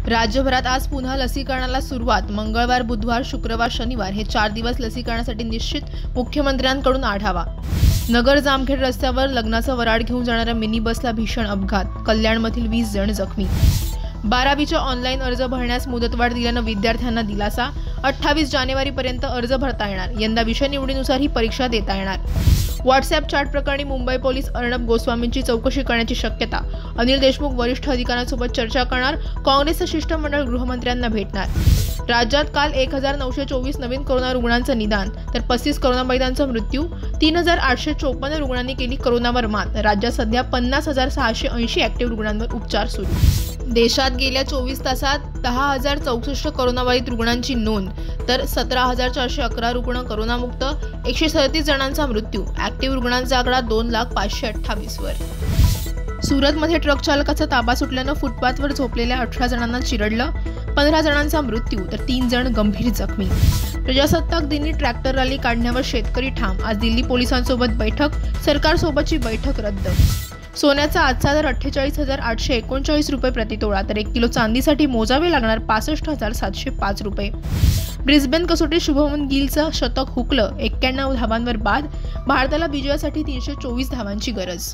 राज्यभरात आज पुन्हा लसीकरणाला सुरुवात। मंगळवार, बुधवार, शुक्रवार, शनिवार हे 4 दिवस लसीकरणासाठी निश्चित। मुख्यमंत्र्यांकडून आढावा। नगर जामखेड रस्त्यावर लग्नाचा वराड घेऊन जाणाऱ्या मिनी बसला भीषण अपघात। कल्याणमधील 20 जण जखमी। 12वीच्या ऑनलाईन अर्ज भरण्यास मुदतवाढ दिल्यानं विद्यार्थ्यांना दिलासा। 28 जानेवारीपर्यंत अर्ज भरता येणार। यंदा विषय निवडीनुसार ही परीक्षा देता येणार। व्हॉट्सअप चॅट प्रकरणी मुंबई पोलीस अर्णब गोस्वामींची चौकशी करण्याची शक्यता। अनिल देशमुख वरिष्ठ अधिकाऱ्यांसोबत चर्चा करणार। काँग्रेसचं शिष्टमंडळ गृहमंत्र्यांना भेटणार। राज्यात काल 1924 नवीन कोरोना रुग्णांचं निदान तर 35 कोरोनाबाधितांचा मृत्यू। 3854 रुग्णांनी केली कोरोनावर मात। राज्यात सध्या 50,680 ऍक्टिव्ह रुग्णांवर उपचार सुरू। देशात गेल्या 24 तासात 10,064 कोरोनाबाधित रुग्णांची नोंद तर 17,411 रुग्ण कोरोनामुक्त। 137 जणांचा मृत्यू। ऍक्टिव्ह रुग्णांचा आकडा 2,528,000 वर। सुरतमध्ये ट्रक चालकाचा ताबा सुटल्यानं फुटपाथवर झोपलेल्या 18 जणांना चिरडलं। 15 जणांचा मृत्यू तर 3 जण गंभीर जखमी। प्रजासत्ताक दिनी ट्रॅक्टर रॅली काढण्यावर शेतकरी ठाम। आज दिल्ली पोलिसांसोबत बैठक। सरकारसोबतची बैठक रद्द। सोन्याचा आजचा दर 48,839 रुपये प्रतितोळा तर 1 किलो चांदीसाठी मोजावे लागणार 65,705 रुपये। ब्रिस्बेन कसोटीत शुभमन गिलचं शतक हुकलं। 91 धावांवर बाद। भारताला विजयासाठी 324 धावांची गरज।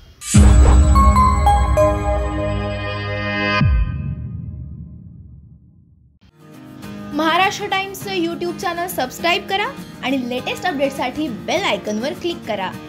महाराष्ट्र टाइम्सचं YouTube चॅनल सबस्क्राइब करा आणि लेटेस्ट अपडेट्ससाठी बेल आयकॉनवर क्लिक करा।